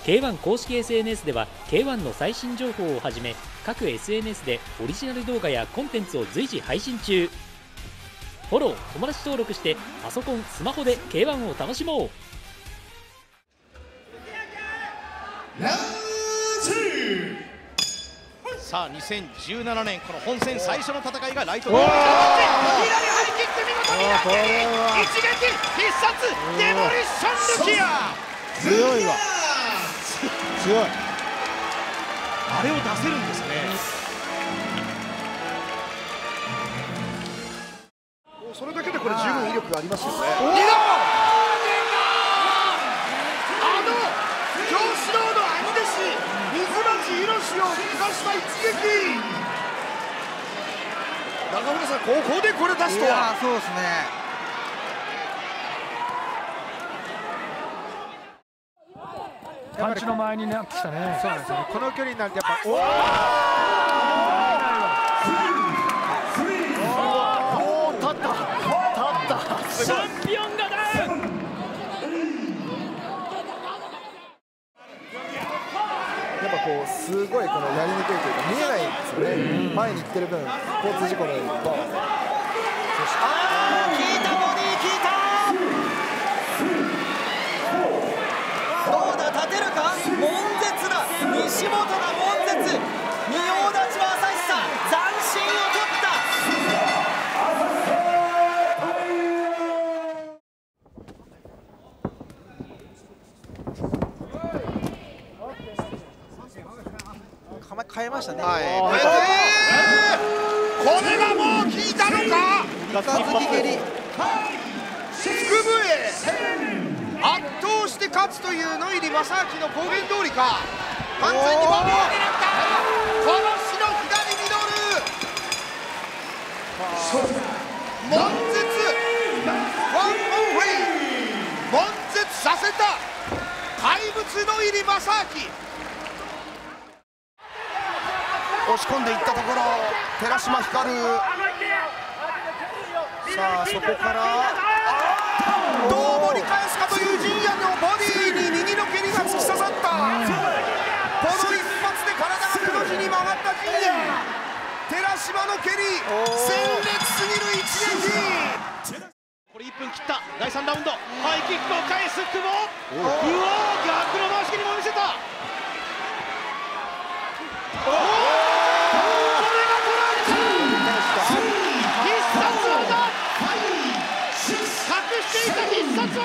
K1 公式 SNS では K1 の最新情報をはじめ各 SNS でオリジナル動画やコンテンツを随時配信中。フォロー、友達登録してパソコン、スマホで K1 を楽しもう。 さあ2017年この本戦最初の戦いがライトで左ハイキック見事に投げ一撃必殺デモリッションルキア。 強いわ、強い。 あれを出せるんですね。 それだけでこれ十分威力がありますよね。京志郎の兄弟子水町宏を生かした一撃。中村さん、ここでこれ出すとは。 そうですね。 パンチの前になってきたね。 そうなんですよね。この距離になるとやっぱチャンピオンがダウン。 やっぱこうすごいこのやりにくいというか見えないんですよね。前に行ってる分交通事故のようにパワーで。 効いた、ボディ効いた。どうだ、立てるか。悶絶だ、西本が悶絶。仁王立ちは朝日さん、斬新を取った。構え変えましたね。 はい、これがもう効いたのか。 三日月蹴り。 腹部へ圧倒して勝つという野入正明の公言通りか。完全にボディを狙った。この死の左ミドル悶絶ワンオンウェイ悶絶させた怪物野入正明。押し込んでいったところ寺島光。さあそこからどう盛り返すかという陣屋のボディに右の蹴りが突き刺さった。この一発で体がくの字に曲がった陣屋。寺島の蹴り鮮烈すぎる一撃。これ1分切った第3ラウンド。ハイキックを返す久保。うわ逆の回し蹴りも見せた。必殺技を出した山崎。どっ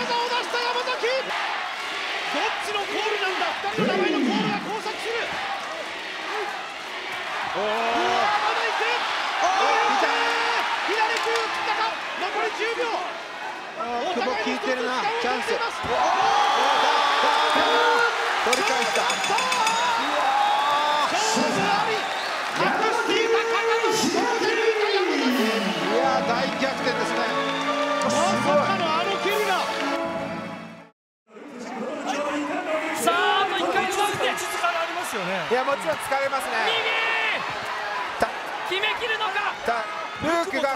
ちのコールなんだ。2人の名前のコールが交錯する。まだいく。左首を切ったか。残り10秒。お互いに効いてるな。チャンス。取り返した。勝負あり。隠していたかかる。ここで抜いた山崎。いや大逆転ですね。まさかのあの蹴りが。 さあ、あと1回のマウンテン。 力ありますよね。 いやもちろん疲れますね。 決めきるのか。 ルークが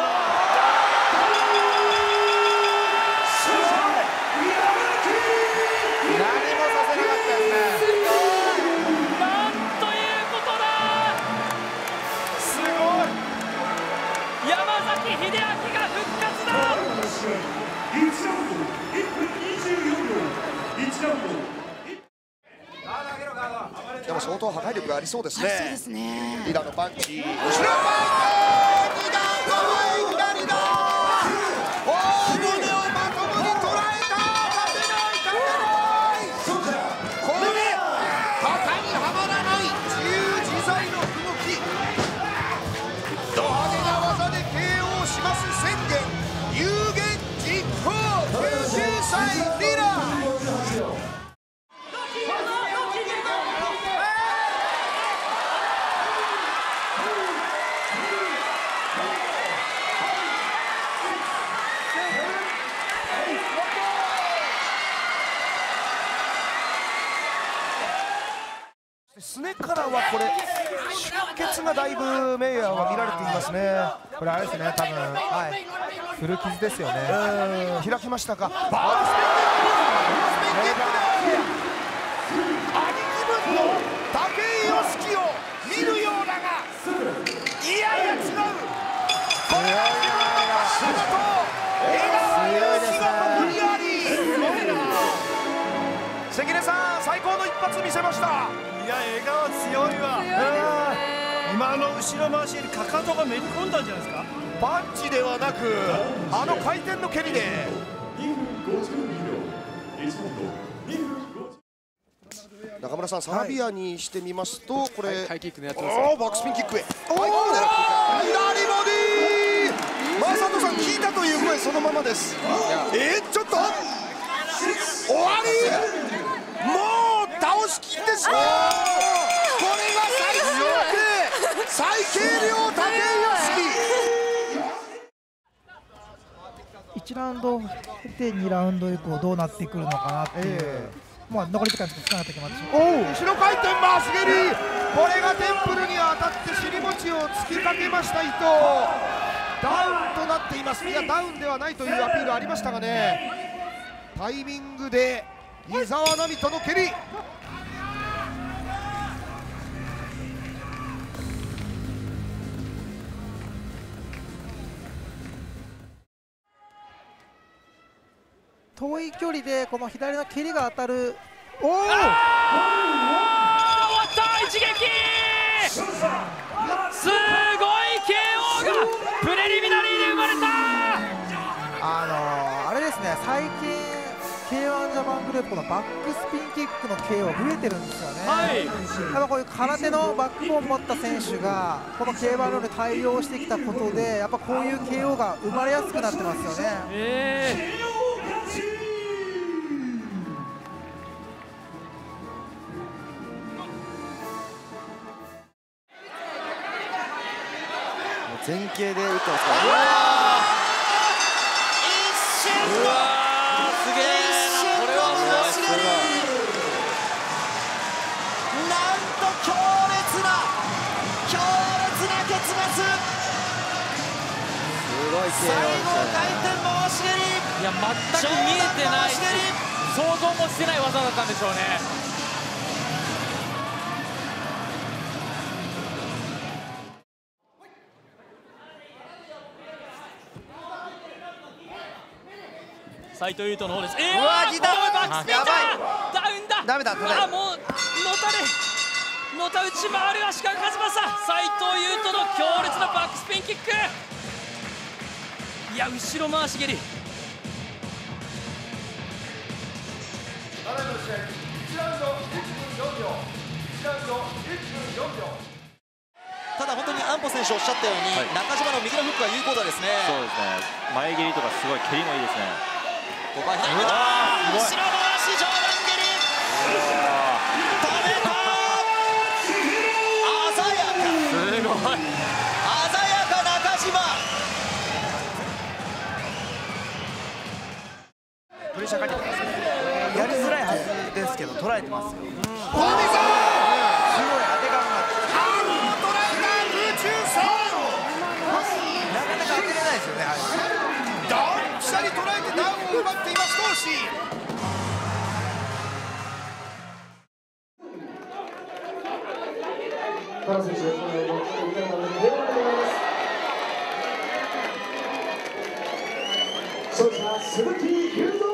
何もさせなかったですね。 なんということだ。 すごい。 山崎秀明が復活だ。 1ラウンド1分24秒。1ラウンド。 でも相当破壊力がありそうですね。 そうですね。 リラのパンチ。後ろパンチ。 二段の前左だ。大胸をまともに捉えた。勝てない勝てない。これ肩にはまらない自由自在の動き。ド派手な技で KO します宣言。有言実行。99歳リラ。 すねからはこれ出血がだいぶメイヤーは見られていますね。 これあれですね、多分古傷ですよね。 開きましたか。 バースペンディング。 関根さん、最高の一発見せました。 いや、笑顔強いわ。今の後ろ回しにかかとがめり込んだんじゃないですか。 パンチではなく、あの回転の蹴りで。中村さん、サラビアにしてみますと、これ、 ハイキック狙ってバまックスピンキックへ。左ボディー。正人さん、聞いたという声そのままです。ちょっと終わり。もう倒しきってしまう。これが最軽量竹井 1ラウンド経て2ラウンド以降どうなってくるのかなっていう、まあ残り時間少なくなってきますし、 後ろ回転回し蹴り、これがテンプルに当たって尻餅を突きかけました伊藤。ダウンとなっています。いや、ダウンではないというアピールありましたがね、タイミングで伊沢奈美との蹴り。 遠い距離でこの左の蹴りが当たる。終わった一撃。すごい KO がプレリミナリーで生まれた。 あれですね、最近 K1 ジャパングループこのバックスピンキックの KO 増えてるんですよね。やっぱこういう空手のバックボーンを持った選手がこの K1 ルールに対応してきたことで、やっぱこういう KO が生まれやすくなってますよね。 前傾で打ってますから。 一瞬のすげえな、これはすごい。なんと強烈な結末。 すごい最後回転回し蹴り。 いや、全く見えてないし想像もしてない技だったんでしょうね。斉藤優斗の方です。 うわ、来た。 バックスピンだ。ダウンだ。 ダメだ。 もうのた打ち回る足利和正。斉藤優斗の強烈なバックスピンキック。いや、後ろ回し蹴り。 ただ本当に安保選手おっしゃったように、中島の右のフックは有効だですね。 そうですね。前蹴りとかすごい蹴りもいいですね。 後ろ回し上段蹴り。止めた。鮮やか。 すごい。 鮮やか中島。 プレッシャーかけてますね。やりづらいはずですけど捉えてますよ。すごい当て感が。 捉えた空中戦。 なかなか当てれないですよね。 ドンピシャに捉えてダウンを奪っています同士。 原選手、勝者鈴木優斗。